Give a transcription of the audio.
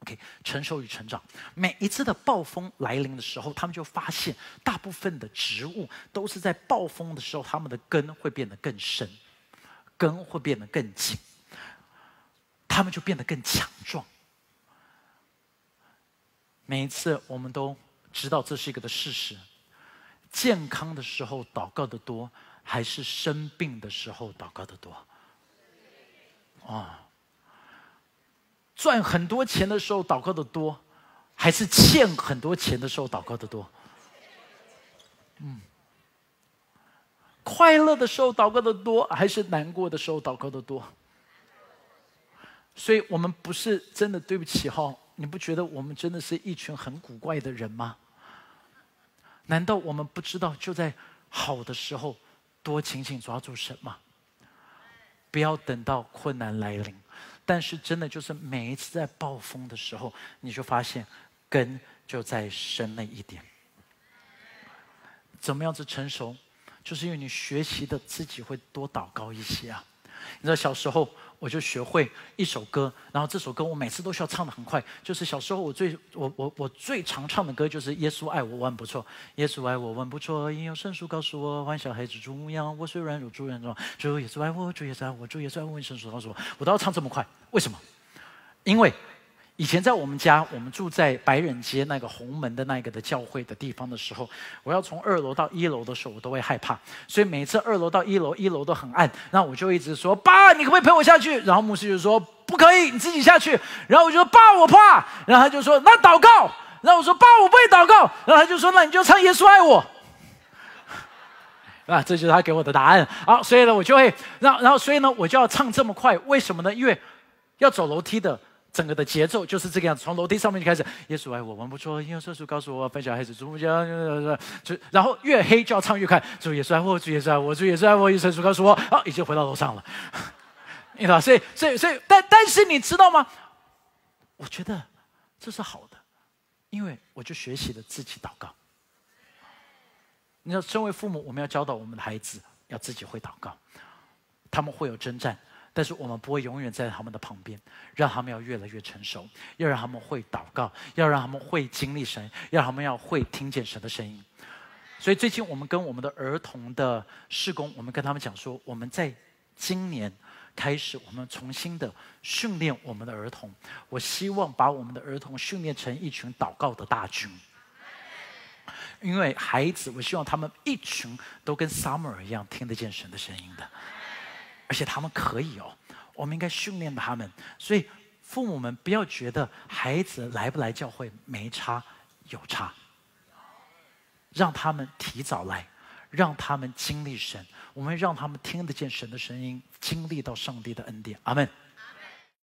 OK， 成熟与成长。每一次的暴风来临的时候，他们就发现，大部分的植物都是在暴风的时候，它们的根会变得更深，根会变得更紧，它们就变得更强壮。每一次我们都知道这是一个的事实：健康的时候祷告的多，还是生病的时候祷告的多？赚很多钱的时候祷告的多，还是欠很多钱的时候祷告的多？快乐的时候祷告的多，还是难过的时候祷告的多？所以我们不是真的对不起哈，你不觉得我们真的是一群很古怪的人吗？难道我们不知道就在好的时候多紧紧抓住神吗？不要等到困难来临。但是真的就是每一次在暴风的时候，你就发现根就再深了一点。怎么样子成熟？就是因为你学习的自己会多祷告一些啊。你知道小时候我就学会一首歌，然后这首歌我每次都需要唱得很快。就是小时候我最常唱的歌就是耶稣爱我万不错，耶稣爱我万不错，因有圣书告诉我，欢小孩子猪牧羊，我虽软弱主人中，主耶稣爱我，主耶稣爱我，主耶稣爱我，圣书告诉我都要唱这么快。为什么？因为以前在我们家，我们住在白人街那个红门的那个的教会的地方的时候，我要从2楼到1楼的时候，我都会害怕，所以每次2楼到1楼，1楼都很暗，然后我就一直说：“爸，你可不可以陪我下去？”然后牧师就说：“不可以，你自己下去。”然后我就说：“爸，我怕。”然后他就说：“那祷告。”然后我说：“爸，我不会祷告。”然后他就说：“那你就唱耶稣爱我。”这就是他给我的答案。好，所以呢，我就会然后所以呢，我就要唱这么快，为什么呢？因为要走楼梯的。整个的节奏就是这个样子，从楼梯上面就开始，耶稣爱我万不错，因有圣书告诉我，分享孩子主牧羊，然后越黑就要唱越快，主耶稣爱我，主耶稣爱我，主耶稣爱我，因圣书告诉我，已经回到楼上了，你知道，所以，但是你知道吗？我觉得这是好的，因为我就学习了自己祷告。你知道，身为父母，我们要教导我们的孩子要自己会祷告，他们会有征战。但是我们不会永远在他们的旁边，让他们要越来越成熟，要让他们会祷告，要让他们会经历神，要他们要会听见神的声音。所以最近我们跟我们的儿童的事工，我们跟他们讲说，我们在今年开始，我们重新的训练我们的儿童。我希望把我们的儿童训练成一群祷告的大军。因为孩子，我希望他们一群都跟 Summer 一样听得见神的声音的。而且他们可以我们应该训练他们。所以父母们不要觉得孩子来不来教会没差，有差。让他们提早来，让他们经历神，我们让他们听得见神的声音，经历到上帝的恩典。阿们。